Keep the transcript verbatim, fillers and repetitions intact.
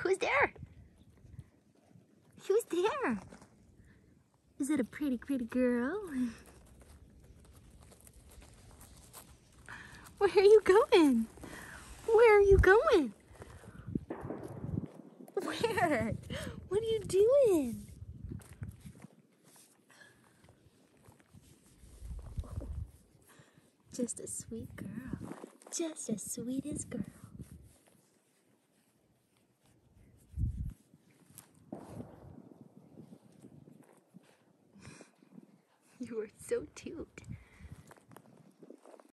Who's there? Who's there? Is it a pretty, pretty girl? Where are you going? Where are you going? Where? What are you doing? Just a sweet girl. Just as sweet as girl. You are so cute.